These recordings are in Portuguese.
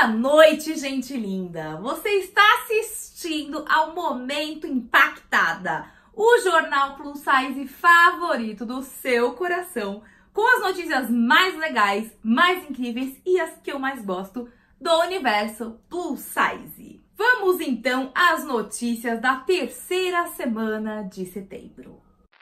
Boa noite, gente linda! Você está assistindo ao Momento Impactada, o jornal plus size favorito do seu coração, com as notícias mais legais, mais incríveis e as que eu mais gosto do universo plus size. Vamos então às notícias da terceira semana de setembro.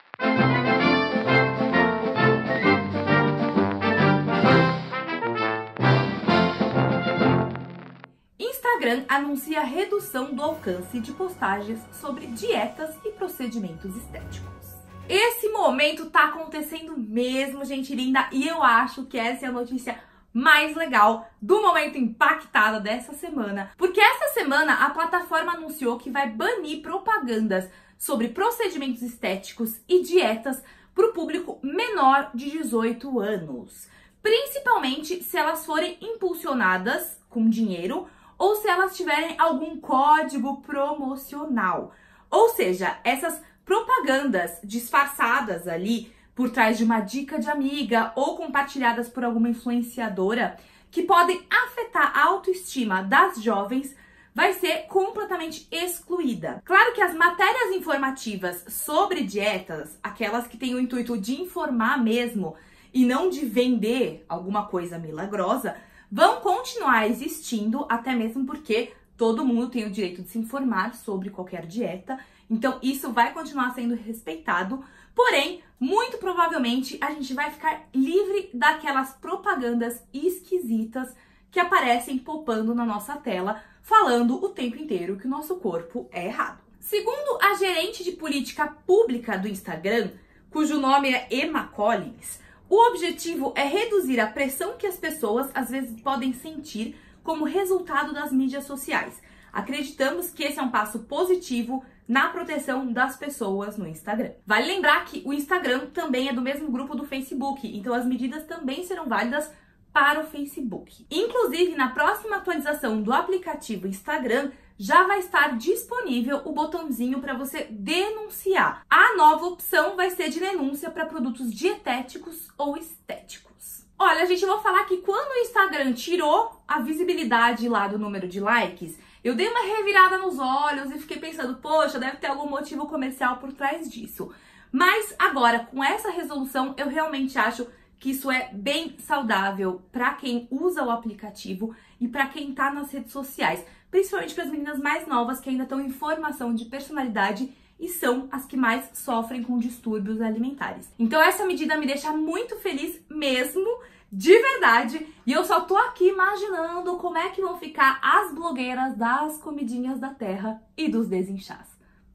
Instagram anuncia redução do alcance de postagens sobre dietas e procedimentos estéticos. Esse momento tá acontecendo mesmo, gente linda, e eu acho que essa é a notícia mais legal do Momento Impactada dessa semana, porque essa semana a plataforma anunciou que vai banir propagandas sobre procedimentos estéticos e dietas para o público menor de 18 anos, principalmente se elas forem impulsionadas com dinheiro ou se elas tiverem algum código promocional. Ou seja, essas propagandas disfarçadas ali por trás de uma dica de amiga ou compartilhadas por alguma influenciadora que podem afetar a autoestima das jovens vai ser completamente excluída. Claro que as matérias informativas sobre dietas, aquelas que têm o intuito de informar mesmo e não de vender alguma coisa milagrosa, vão continuar existindo, até mesmo porque todo mundo tem o direito de se informar sobre qualquer dieta, então isso vai continuar sendo respeitado, porém, muito provavelmente a gente vai ficar livre daquelas propagandas esquisitas que aparecem popando na nossa tela, falando o tempo inteiro que o nosso corpo é errado. Segundo a gerente de política pública do Instagram, cujo nome é Emma Collins, o objetivo é reduzir a pressão que as pessoas às vezes podem sentir como resultado das mídias sociais. Acreditamos que esse é um passo positivo na proteção das pessoas no Instagram. Vale lembrar que o Instagram também é do mesmo grupo do Facebook, então as medidas também serão válidas para o Facebook. Inclusive, na próxima atualização do aplicativo Instagram, já vai estar disponível o botãozinho para você denunciar. A nova opção vai ser de denúncia para produtos dietéticos ou estéticos. Olha, gente, eu vou falar que quando o Instagram tirou a visibilidade lá do número de likes, eu dei uma revirada nos olhos e fiquei pensando, poxa, deve ter algum motivo comercial por trás disso. Mas agora, com essa resolução, eu realmente acho que isso é bem saudável para quem usa o aplicativo e para quem está nas redes sociais, principalmente para as meninas mais novas que ainda estão em formação de personalidade e são as que mais sofrem com distúrbios alimentares. Então essa medida me deixa muito feliz mesmo, de verdade, e eu só tô aqui imaginando como é que vão ficar as blogueiras das comidinhas da terra e dos desinchás.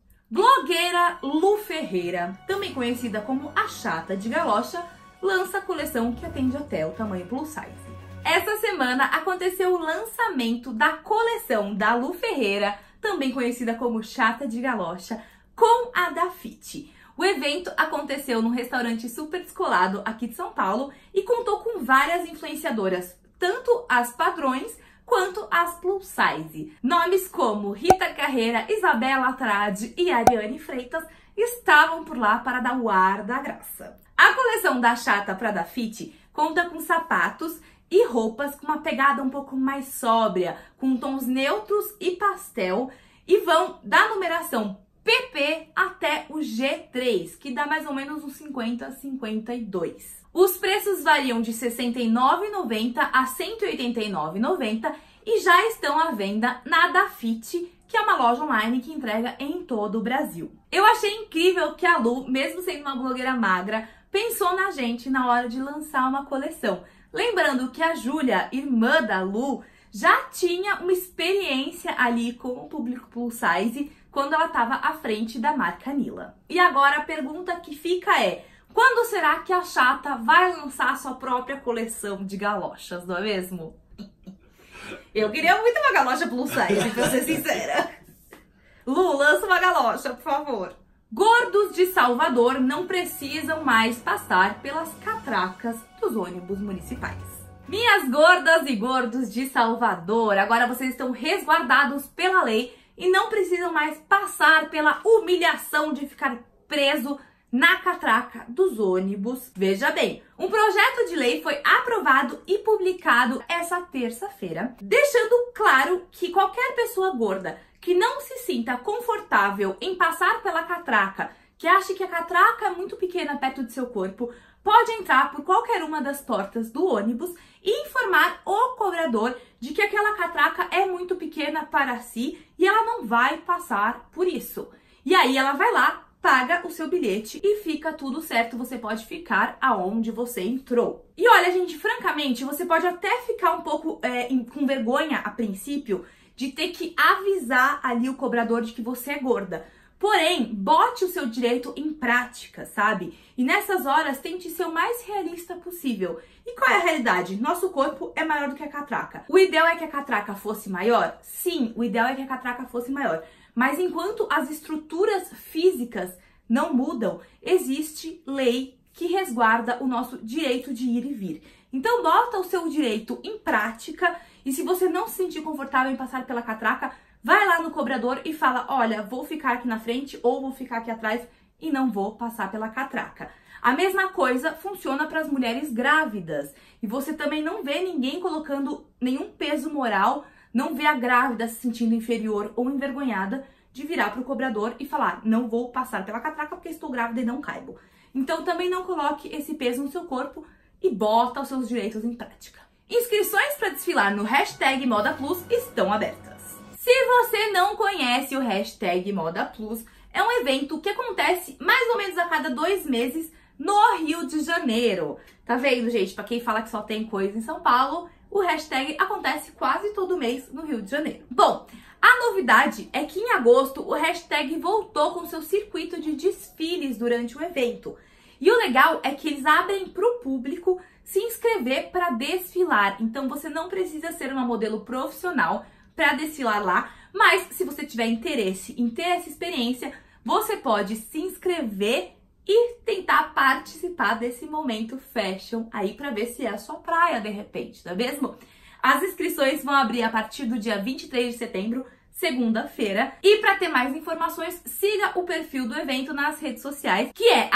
Blogueira Lu Ferreira, também conhecida como a Chata de Galocha, lança a coleção que atende até o tamanho plus size. Essa semana aconteceu o lançamento da coleção da Lu Ferreira, também conhecida como Chata de Galocha, com a Dafiti. O evento aconteceu num restaurante super descolado aqui de São Paulo e contou com várias influenciadoras, tanto as padrões quanto as plus size. Nomes como Rita Carreira, Isabela Trade e Ariane Freitas estavam por lá para dar o ar da graça. A coleção da Chata para Dafiti conta com sapatos e roupas com uma pegada um pouco mais sóbria, com tons neutros e pastel, e vão da numeração PP até o G3, que dá mais ou menos uns 50 a 52. Os preços variam de R$ 69,90 a R$ 189,90 e já estão à venda na Dafiti, que é uma loja online que entrega em todo o Brasil. Eu achei incrível que a Lu, mesmo sendo uma blogueira magra, pensou na gente na hora de lançar uma coleção. Lembrando que a Júlia, irmã da Lu, já tinha uma experiência ali com o público plus size quando ela estava à frente da marca Nila. E agora a pergunta que fica é: quando será que a Chata vai lançar sua própria coleção de galochas, não é mesmo? Eu queria muito uma galocha plus size, pra ser sincera. Lu, lança uma galocha, por favor. Gordos de Salvador não precisam mais passar pelas catracas dos ônibus municipais. Minhas gordas e gordos de Salvador, agora vocês estão resguardados pela lei e não precisam mais passar pela humilhação de ficar preso na catraca dos ônibus. Veja bem, um projeto de lei foi aprovado e publicado essa terça-feira, deixando claro que qualquer pessoa gorda que não se sinta confortável em passar pela catraca, que ache que a catraca é muito pequena perto de seu corpo, pode entrar por qualquer uma das portas do ônibus e informar o cobrador de que aquela catraca é muito pequena para si e ela não vai passar por isso. E aí ela vai lá, paga o seu bilhete e fica tudo certo, você pode ficar aonde você entrou. E olha, gente, francamente, você pode até ficar um pouco com vergonha a princípio de ter que avisar ali o cobrador de que você é gorda. Porém, bote o seu direito em prática, sabe? E nessas horas, tente ser o mais realista possível. E qual é a realidade? Nosso corpo é maior do que a catraca. O ideal é que a catraca fosse maior? Sim, o ideal é que a catraca fosse maior. Mas enquanto as estruturas físicas não mudam, existe lei que resguarda o nosso direito de ir e vir. Então, bota o seu direito em prática e se você não se sentir confortável em passar pela catraca, vai lá no cobrador e fala, olha, vou ficar aqui na frente ou vou ficar aqui atrás e não vou passar pela catraca. A mesma coisa funciona para as mulheres grávidas. E você também não vê ninguém colocando nenhum peso moral, não vê a grávida se sentindo inferior ou envergonhada de virar para o cobrador e falar, não vou passar pela catraca porque estou grávida e não caibo. Então também não coloque esse peso no seu corpo e bota os seus direitos em prática. Inscrições para desfilar no hashtag Moda Plus estão abertas. Se você não conhece o hashtag Moda Plus, é um evento que acontece mais ou menos a cada 2 meses no Rio de Janeiro. Tá vendo, gente? Pra quem fala que só tem coisa em São Paulo, o hashtag acontece quase todo mês no Rio de Janeiro. Bom, a novidade é que em agosto o hashtag voltou com seu circuito de desfiles durante o evento. E o legal é que eles abrem pro público se inscrever para desfilar. Então você não precisa ser uma modelo profissional para desfilar lá, mas se você tiver interesse em ter essa experiência, você pode se inscrever e tentar participar desse momento fashion aí para ver se é a sua praia de repente, não é mesmo? As inscrições vão abrir a partir do dia 23 de setembro, segunda-feira. E para ter mais informações, siga o perfil do evento nas redes sociais, que é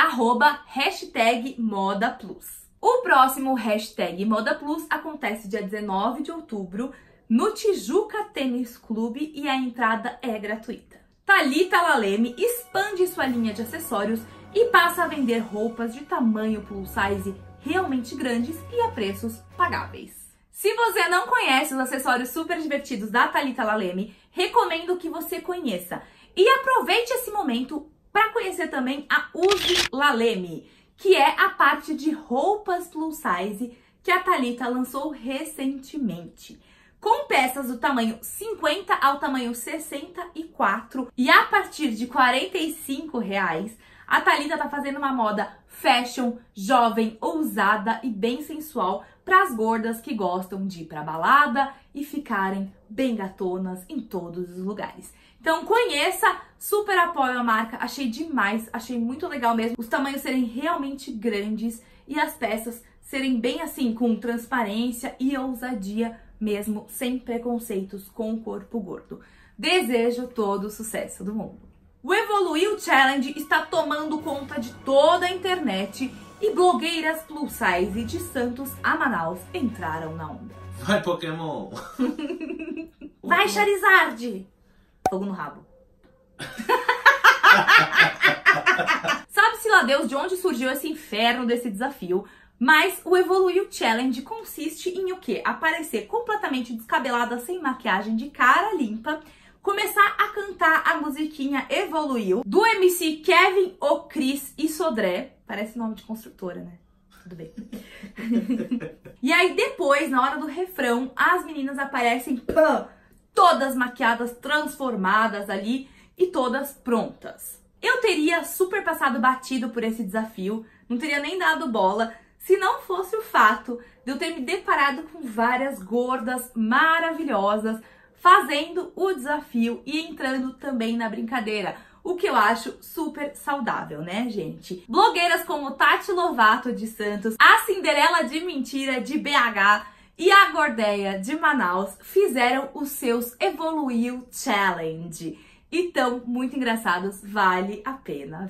@#ModaPlus. O próximo hashtag Moda Plus acontece dia 19 de outubro, no Tijuca Tênis Clube e a entrada é gratuita. Thalita Laleme expande sua linha de acessórios e passa a vender roupas de tamanho plus size realmente grandes e a preços pagáveis. Se você não conhece os acessórios super divertidos da Thalita Laleme, recomendo que você conheça. E aproveite esse momento para conhecer também a Use Laleme, que é a parte de roupas plus size que a Thalita lançou recentemente. Com peças do tamanho 50 ao tamanho 64 e a partir de R$ 45, a Thalita tá fazendo uma moda fashion, jovem, ousada e bem sensual para as gordas que gostam de ir pra balada e ficarem bem gatonas em todos os lugares. Então conheça, super apoio a marca, achei demais, achei muito legal mesmo os tamanhos serem realmente grandes e as peças serem bem assim, com transparência e ousadia mesmo, sem preconceitos com o corpo gordo. Desejo todo o sucesso do mundo. O Evoluiu Challenge está tomando conta de toda a internet e blogueiras plus size de Santos a Manaus entraram na onda. Vai, Pokémon! Vai, Charizard! Fogo no rabo. Sabe-se lá Deus de onde surgiu esse inferno desse desafio, mas o Evoluiu Challenge consiste em o quê? Aparecer completamente descabelada, sem maquiagem, de cara limpa, começar a cantar a musiquinha Evoluiu, do MC Kevin, O Cris e Sodré. Parece nome de construtora, né? Tudo bem. E aí depois, na hora do refrão, as meninas aparecem todas maquiadas, transformadas ali e todas prontas. Eu teria super passado batido por esse desafio, não teria nem dado bola, se não fosse o fato de eu ter me deparado com várias gordas maravilhosas fazendo o desafio e entrando também na brincadeira, o que eu acho super saudável, né, gente? Blogueiras como Tati Lovato de Santos, a Cinderela de Mentira de BH e a Gordeia de Manaus fizeram os seus Evoluiu Challenge. E tão muito engraçados, vale a pena ver.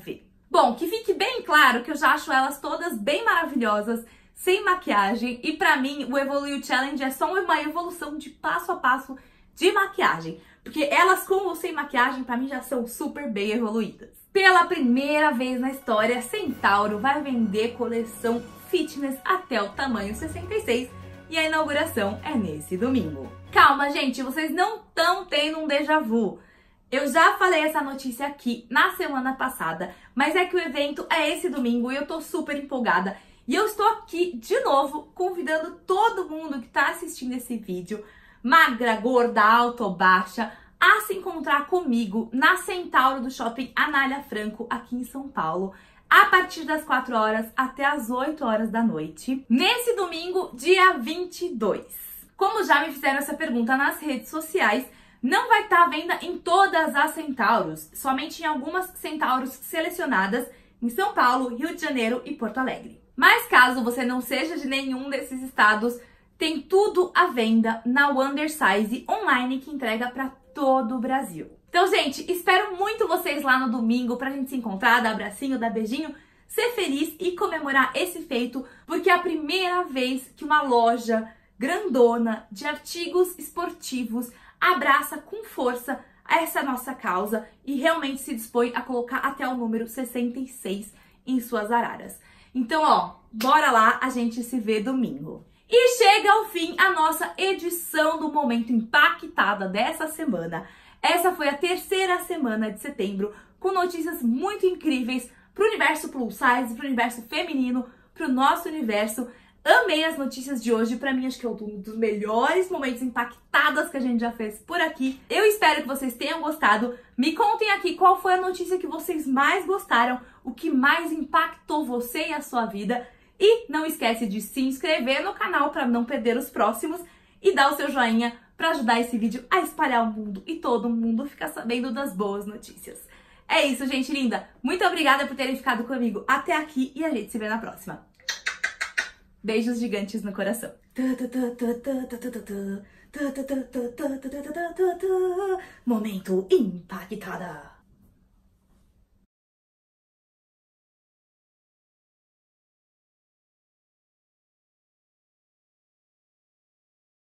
Bom, que fique bem claro que eu já acho elas todas bem maravilhosas, sem maquiagem, e pra mim o Evolui You Challenge é só uma evolução de passo a passo de maquiagem, porque elas com ou sem maquiagem pra mim já são super bem evoluídas. Pela primeira vez na história, Centauro vai vender coleção fitness até o tamanho 66 e a inauguração é nesse domingo. Calma, gente, vocês não estão tendo um déjà vu. Eu já falei essa notícia aqui na semana passada, mas é que o evento é esse domingo e eu tô super empolgada. E eu estou aqui de novo convidando todo mundo que tá assistindo esse vídeo, magra, gorda, alta ou baixa, a se encontrar comigo na Centauro do Shopping Anália Franco, aqui em São Paulo, a partir das 4 horas até as 8 horas da noite, nesse domingo, dia 22. Como já me fizeram essa pergunta nas redes sociais, não vai estar à venda em todas as Centauros, somente em algumas Centauros selecionadas em São Paulo, Rio de Janeiro e Porto Alegre. Mas caso você não seja de nenhum desses estados, tem tudo à venda na Wondersize online que entrega para todo o Brasil. Então, gente, espero muito vocês lá no domingo pra gente se encontrar, dar abracinho, dar beijinho, ser feliz e comemorar esse feito, porque é a primeira vez que uma loja grandona de artigos esportivos abraça com força essa nossa causa e realmente se dispõe a colocar até o número 66 em suas araras. Então, ó, bora lá, a gente se vê domingo. E chega ao fim a nossa edição do Momento Impactada dessa semana. Essa foi a terceira semana de setembro, com notícias muito incríveis pro universo plus size, pro universo feminino, pro nosso universo. Amei as notícias de hoje, pra mim acho que é um dos melhores momentos impactadas que a gente já fez por aqui. Eu espero que vocês tenham gostado. Me contem aqui qual foi a notícia que vocês mais gostaram, o que mais impactou você e a sua vida. E não esquece de se inscrever no canal para não perder os próximos e dar o seu joinha para ajudar esse vídeo a espalhar o mundo e todo mundo ficar sabendo das boas notícias. É isso, gente linda. Muito obrigada por terem ficado comigo até aqui e a gente se vê na próxima. Beijos gigantes no coração. Momento Impactada.